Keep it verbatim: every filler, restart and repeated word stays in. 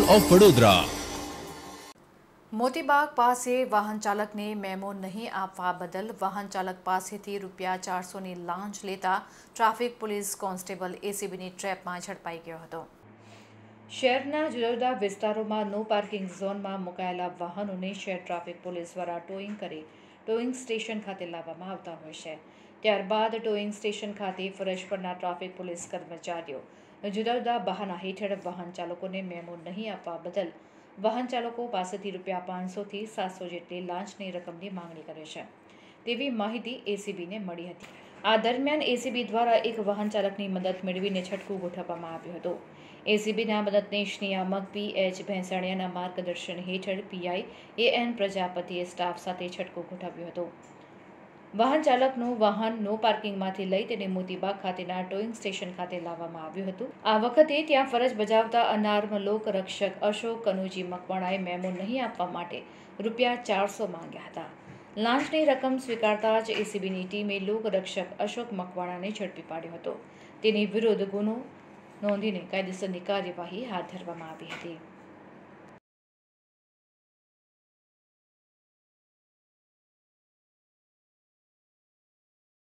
Of Vadodara. Moti Bagh પાસે વાહન ચાલકને મેમો નહીં આપવા બદલ વાહન ચાલક પાસેથી રૂપિયા ચારસોની લાંચ લેતા ટ્રાફિક પોલીસ કોન્સ્ટેબલ એસીબીની ટ્રેપમાં ઝડપાઈ ગયો હતો। શહેરના જુદા જુદા વિસ્તારોમાં નો પાર્કિંગ ઝોનમાં મુકાયેલા વાહનોને શહેર ટ્રાફિક પોલીસ દ્વારા ટોઈંગ કરી ટોઈંગ સ્ટેશન ખાતે લાવવામાં આવતા હોય છે। ત્યારબાદ ટોઈંગ સ્ટેશન ખાતે ફરજ પરના ટ્રાફિક પોલીસ કર્મચારીઓ જુદા જુદા બહાના હેઠળ વાહન ચાલકોને મેમો નહીં આપવા બદલ વાહન ચાલકો પાસેથી રૂપિયા પાંચસોથી સાતસો જેટલી લાંચની રકમની માંગણી કરે છે તેવી માહિતી એસીબીને મળી હતી। આ દરમિયાન એસીબી દ્વારા એક વાહન ચાલકની મદદ મેળવીને છટકું ગોઠવવામાં આવ્યું હતું। એસીબીના મદદનીશ નિયામક પી એચ ભેંસાણિયાના માર્ગદર્શન હેઠળ પીઆઈ એ એન પ્રજાપતિએ સ્ટાફ સાથે છટકું ગોઠવ્યું હતું। વાહન ચાલકનું વાહન નો પાર્કિંગમાંથી લઈ તેને મોતીબાગ ખાતેના ટોઈંગ સ્ટેશન ખાતે લાવવામાં આવ્યું હતું। આ વખતે ત્યાં ફરજ બજાવતા અનાર્મ લોક રક્ષક અશોક કનુજી મકવાણાએ મેમો નહીં આપવા માટે રૂપિયા ચારસો માંગ્યા હતા। લાંચની રકમ સ્વીકારતા જ એસીબીની ટીમે લોક રક્ષક અશોક મકવાણાને ઝડપી પાડ્યો હતો। તેની વિરુદ્ધ ગુનો નોંધીને કાયદેસરની કાર્યવાહી હાથ ધરવામાં આવી હતી।